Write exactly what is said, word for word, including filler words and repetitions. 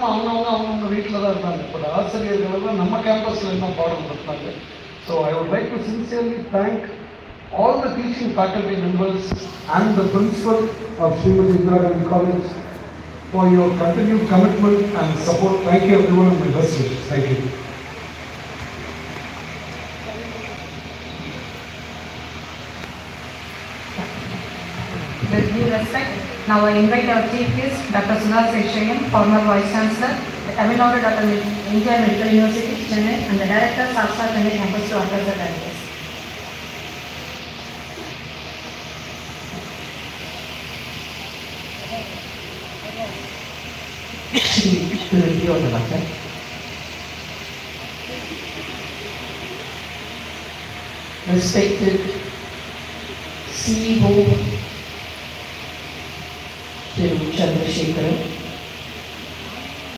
அவங்கவுங்க அவங்கவுங்க வீட்டில் தான் இருந்தாங்க. பட் ஆசிரியர்கள் நம்ம கேம்பஸில் என்ன பாடம் நடத்தினாங்க. So I would like to sincerely thank all the teaching faculty members and the principal of Srimathi Indira Gandhi College for your continued commitment and support. Thank you everyone and my best wishes. Thank you. With due respect, now I invite our chief guest, Doctor Trichy, former Vice Chancellor, Tamil Nadu Doctor Indian Medical University, Chennai, and the Director, Sastra Chennai campus to address the delegates. Respected C E O